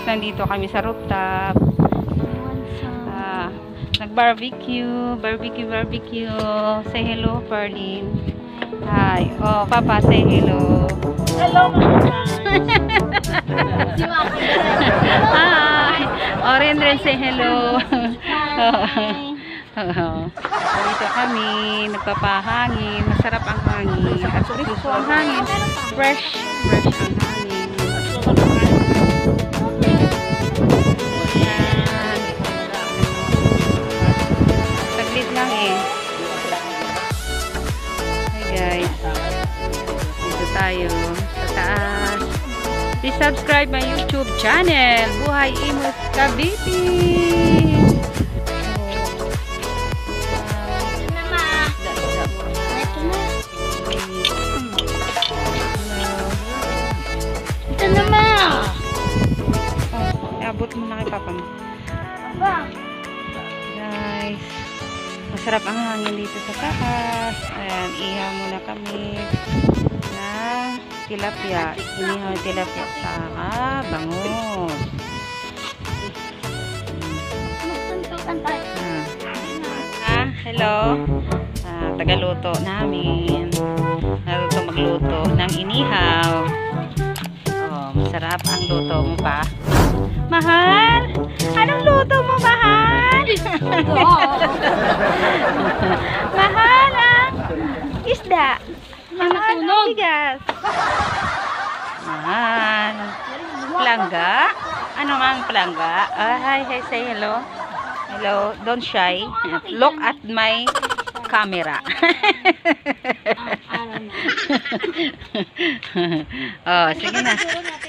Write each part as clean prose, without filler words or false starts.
nandito kami sa rooftop. Nag-barbecue. Barbecue. Say hello, Perlin. Hi. Oh, Papa, say hello. Hello, Mama. Hi. Oh, Ren, say hello. Dito kami, nagpapahangin. Masarap ang hangin. At gusto ang hangin. Fresh ang hangin. Saglit lang eh. Hi guys. Dito tayo sa taas. Please subscribe my YouTube channel. Buhay Imus Cavite. Abot mo na kay Papa mo. Guys, masarap ang hangin dito sa taas. Ayan, ihaw muna kami na tilapia. Inihaw tilapia sa bangus. Hello. Tagaluto namin. Naruto magluto ng inihaw. Oh, masarap ang luto mo pa. Mahal? Anong luto mo, mahal? Mahal ang isda. Mahal ang bigas. Mahal. Plangga? Ano ang plangga? Hi, say hello. Hello, don't shy. Look at my camera. Oh, sige na.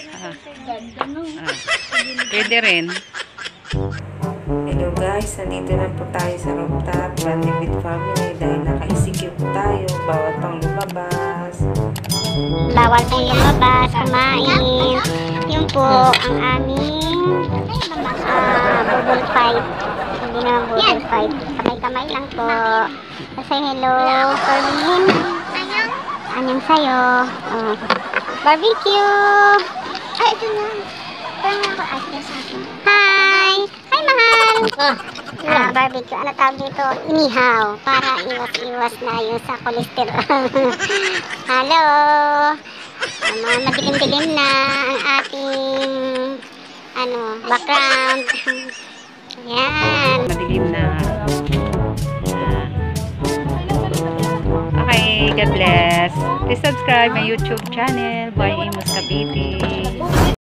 Pwede rin. Hello guys, nandito na po tayo sa rooftop Randy with family dahil naka-execute tayo. Bawal pang lumabas. Bawal pong lumabas, kumain. Yun po ang aming bubble fight. Hindi naman bubble fight. Kamay-kamay lang po. Say hello, Perlin. Anyang sayo. Barbecue. Ay, ito na. Parang ako asya sa akin. Hi! Hi, mahal! Barbecue. Ano tawag dito? Inihaw. Para iwas-iwas na yung sa cholesterol. Hello! Madilim-dilim na ang ating background. Yan. Madilim na. Okay, God bless. Please subscribe my YouTube channel, Buhay Imus Cavite.